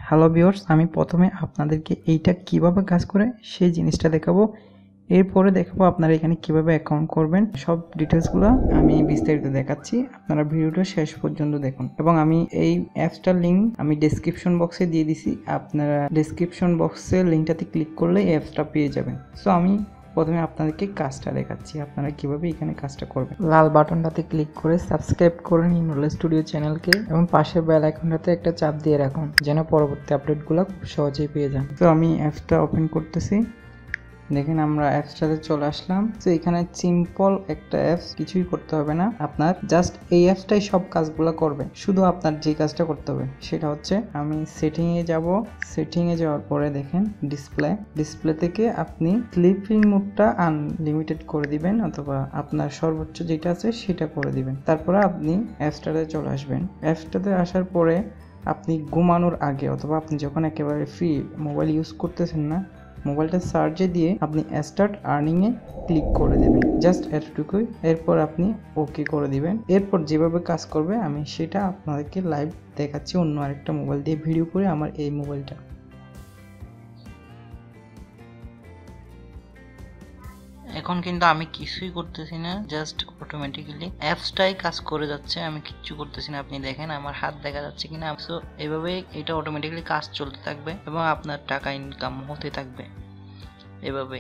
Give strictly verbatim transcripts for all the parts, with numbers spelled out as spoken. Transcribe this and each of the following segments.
Hello viewers, আমি প্রথমে আপনাদেরকে এইটা কিভাবে কাজ করে সেই জিনিসটা দেখাবো। এরপরে দেখাবো আপনারা এখানে কিভাবে অ্যাকাউন্ট করবেন। সব ডিটেলসগুলো আমি বিস্তারিত দেখাচ্ছি, আপনারা ভিডিওটা শেষ পর্যন্ত দেখুন। এবং আমি এই অ্যাপসটার লিঙ্ক আমি ডেসক্রিপশন বক্সে দিয়ে দিছি, আপনারা ডেসক্রিপশন বক্সে লিঙ্কটাতে ক্লিক করলে এই অ্যাপসটা পেয়ে যাবেন। সো আমি প্রথমে আপনাদেরকে কাজটা দেখাচ্ছি, আপনারা কিভাবে এখানে কাজটা করবেন। লাল বাটনটাতে ক্লিক করে সাবস্ক্রাইব করুন ইমরুল স্টুডিও চ্যানেলকে এবং পাশের বেল আইকনটাতে একটা চাপ দিয়ে রাখুন যেন পরবর্তী আপডেটগুলো খুব সহজেই পেয়ে যান। তো আমি অ্যাপসটা ওপেন করতেছি, দেখেন আমরা অ্যাপসটাতে চলে আসলাম। তো এখানে সিম্পল একটা অ্যাপস, কিছুই করতে হবে না আপনার, জাস্ট এই অ্যাপসটাই সব কাজগুলো করবে। শুধু আপনার যে কাজটা করতে হবে সেটা হচ্ছে আমি সেটিং এ যাব, সেটিং এ যাওয়ার পরে দেখেন ডিসপ্লে, ডিসপ্লে থেকে আপনি স্লিপিং মোডটা আনলিমিটেড করে দিবেন অথবা আপনার সর্বোচ্চ যেটা আছে সেটা করে দিবেন। তারপরে আপনি অ্যাপসটাতে চলে আসবেন। অ্যাপসটাতে আসার পরে আপনি ঘুমানোর আগে অথবা আপনি যখন একেবারে ফ্রি মোবাইল ইউজ করতেছেন না, মোবাইলটা চার্জে দিয়ে আপনি স্টার্ট আর্নিং এ ক্লিক করে দেবেন, জাস্ট এতটুকুই। এরপর আপনি ওকে করে দিবেন। এরপর যেভাবে কাজ করবে আমি সেটা আপনাদেরকে লাইভ দেখাচ্ছি অন্য আরেকটা মোবাইল দিয়ে ভিডিও করে, আমার এই মোবাইলটা। এখন কিন্তু আমি কিছুই করতেছি না, জাস্ট অটোমেটিক্যালি অ্যাপসটাই কাজ করে যাচ্ছে, আমি কিচ্ছু করতেছি না। আপনি দেখেন আমার হাত দেখা যাচ্ছে কিনা। সো এইভাবে এটা অটোমেটিক্যালি কাজ চলতে থাকবে এবং আপনার টাকা ইনকাম হতে থাকবে এভাবে।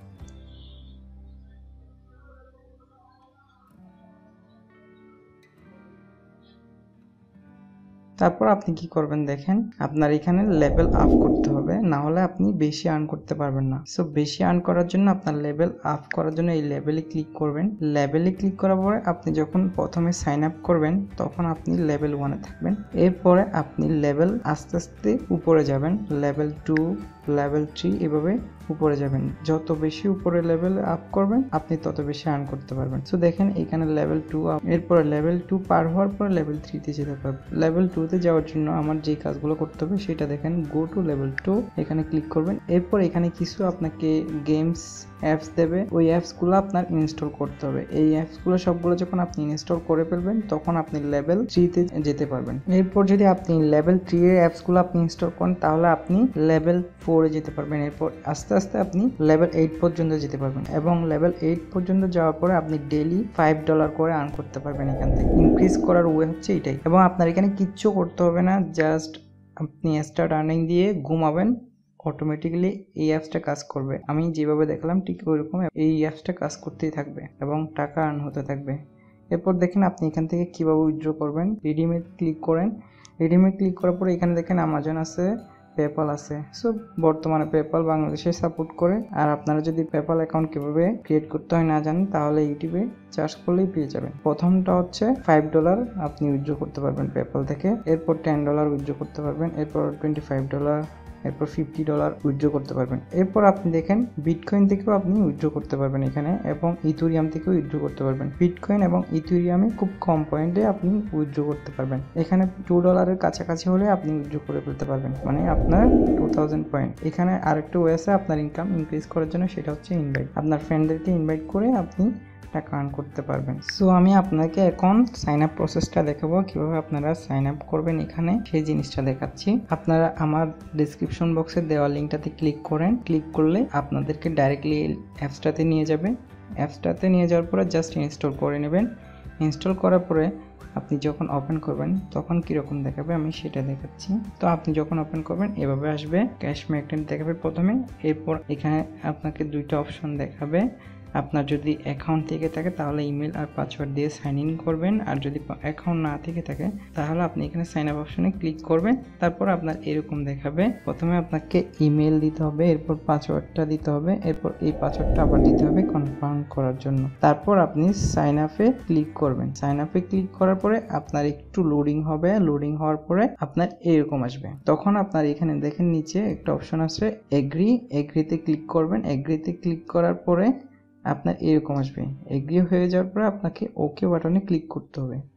তারপর আপনি কি করবেন দেখেন, আপনার এখানে লেভেল আপ করতে হবে, না হলে আপনি বেশি আর্ন করতে পারবেন না। সো বেশি আর্ন করার জন্য আপনার লেভেল আপ করার জন্য এই লেভেলে ক্লিক করবেন। লেভেলে ক্লিক করার পরে আপনি যখন প্রথমে সাইন আপ করবেন তখন আপনি লেভেল ওয়ানে থাকবেন। এরপরে আপনি লেভেল আস্তে আস্তে উপরে যাবেন, লেভেল টু, লেভেল থ্রি, এভাবে উপরে যাবেন। যত বেশি উপরে লেভেল আপ করবেন আপনি তত বেশি আর্ন করতে পারবেন। সো দেখেন এখানে লেভেল টু, এরপরে লেভেল টু পার হওয়ার পর লেভেল থ্রিতে যেতে পারবেন। লেভেল টু তে যাওয়ার জন্য আমার যে কাজগুলো করতে হবে সেটা দেখেন, গো টু লেভেল টু, এখানে ক্লিক করবেন। এরপর এখানে কিছু আপনাকে গেমস অ্যাপস দেবে, ওই অ্যাপসগুলো আপনার ইনস্টল করতে হবে। এই অ্যাপসগুলো সবগুলো যখন আপনি ইনস্টল করে ফেলবেন তখন আপনি লেভেল থ্রিতে যেতে পারবেন। এরপর যদি আপনি লেভেল থ্রি এর অ্যাপসগুলো আপনি ইনস্টল করেন তাহলে আপনি লেভেল ফোরে যেতে পারবেন। এরপর আস্তে আস্তে আপনি লেভেল এইট পর্যন্ত যেতে পারবেন এবং লেভেল এইট পর্যন্ত যাওয়ার পরে আপনি ডেইলি ফাইভ ডলার করে আর্ন করতে পারবেন। এখান থেকে ইনক্রিজ করার ওয়ে হচ্ছে এটাই। এবং আপনার এখানে কিচ্ছু করতে হবে না, জাস্ট আপনি স্টার্ট আর্নিং দিয়ে ঘুমাবেন, অটোমেটিক্যালি এই অ্যাপসটা কাজ করবে। আমি যেভাবে দেখলাম ঠিক ওইরকম এই অ্যাপসটা কাজ করতেই থাকবে এবং টাকা আর্ন হতে থাকবে। এরপর দেখেন আপনি এখান থেকে কিভাবে উইথড্র করবেন। রিডিমে ক্লিক করেন, রিডিমে ক্লিক করার পরে এখানে দেখেন আমাজন আছে, পেপাল আছে। সো বর্তমানে পেপাল বাংলাদেশে সাপোর্ট করে। আর আপনারা যদি পেপাল অ্যাকাউন্ট কিভাবে ক্রিয়েট করতে হয় না জানেন তাহলে ইউটিউবে চার্জ করলেই পেয়ে যাবেন। প্রথমটা হচ্ছে ফাইভ ডলার আপনি উইথড্র করতে পারবেন পেপাল থেকে, এরপর টেন ডলার উইথড্র করতে পারবেন, এরপর টোয়েন্টি ফাইভ ডলার, এরপর ফিফটি ডলার উইথড্র করতে পারবেন। এরপর আপনি দেখেন বিটকয়েন থেকেও আপনি উইথড্র করতে পারবেন এখানে, এবং ইথেরিয়াম থেকেও উইথড্র করতে পারবেন। বিটকয়েন এবং ইথেরিয়ামে খুব কম পয়েন্টে আপনি উইথড্র করতে পারবেন। এখানে টু ডলারের কাছাকাছি হলে আপনি উইথড্র করে ফেলতে পারবেন, মানে আপনার টু থাউজেন্ড পয়েন্ট। এখানে আরেকটা ওয়ে আছে আপনার ইনকাম ইনক্রিজ করার জন্য, সেটা হচ্ছে ইনভাইট। আপনার ফ্রেন্ডদেরকে ইনভাইট করে আপনি টাকা আর্ন করতে পারবেন। সো আমি আপনাকে এখন সাইন আপ প্রসেসটা দেখাবো, কিভাবে আপনারা সাইন আপ করবেন এখানে সেই জিনিসটা দেখাচ্ছি। আপনারা আমার ডেসক্রিপশন বক্সে দেওয়া লিঙ্কটাতে ক্লিক করেন, ক্লিক করলে আপনাদেরকে ডাইরেক্টলি অ্যাপসটাতে নিয়ে যাবে। অ্যাপসটাতে নিয়ে যাওয়ার পরে জাস্ট ইনস্টল করে নেবেন। ইনস্টল করার পরে আপনি যখন ওপেন করবেন তখন কীরকম দেখাবে আমি সেটা দেখাচ্ছি। তো আপনি যখন ওপেন করবেন এভাবে আসবে, ক্যাশ ম্যাগনেট দেখাবে প্রথমে। এরপর এখানে আপনাকে দুইটা অপশন দেখাবে। আপনার যদি অ্যাকাউন্ট থেকে থাকে তাহলে ইমেল আর পাসওয়ার্ড দিয়ে সাইন ইন করবেন, আর যদি অ্যাকাউন্ট না থেকে থাকে তাহলে আপনি এখানে সাইন আপ অপশনে ক্লিক করবেন। তারপর আপনার এরকম দেখাবে, প্রথমে আপনাকে ইমেল দিতে হবে, এরপর পাসওয়ার্ডটা দিতে হবে, এরপর এই পাসওয়ার্ডটা আবার দিতে হবে কনফার্ম করার জন্য। তারপর আপনি সাইন আপে ক্লিক করবেন। সাইন আপে ক্লিক করার পরে আপনার একটু লোডিং হবে, লোডিং হওয়ার পরে আপনার এরকম আসবে। তখন আপনার এখানে দেখেন নিচে একটা অপশন আছে এগ্রি, এগ্রিতে ক্লিক করবেন। এগ্রিতে ক্লিক করার পরে আপনার এরকম আসবে। এগ্রি হয়ে যাওয়ার পরে আপনাকে ওকে বাটনে ক্লিক করতে হবে।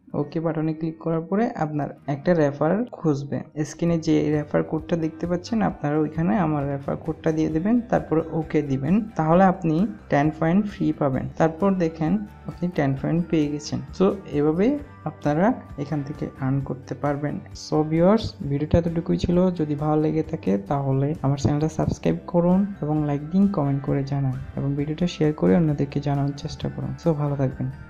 ওকে বাটনে ক্লিক করার পরে আপনার একটা রেফার খুঁজবে। স্ক্রিনে যে রেফার কোডটা দেখতে পাচ্ছেন আপনারা ওইখানে আমার রেফার কোডটা দিয়ে দেবেন, তারপরে ওকে দিবেন, তাহলে আপনি টেন পয়েন্ট ফ্রি পাবেন। তারপর দেখেন আপনি টেন পয়েন্ট পেয়ে গেছেন। সো এভাবে আপনারা এখান থেকে আর্ন করতে পারবেন। সো ভিউয়ার্স, ভিডিওটা এতটুকুই ছিল। যদি ভালো লেগে থাকে তাহলে আমার চ্যানেলটা সাবস্ক্রাইব করুন এবং লাইক দিন, কমেন্ট করে জানান এবং ভিডিওটা শেয়ার করে অন্যদেরকে জানানোর চেষ্টা করুন। সো ভালো থাকবেন।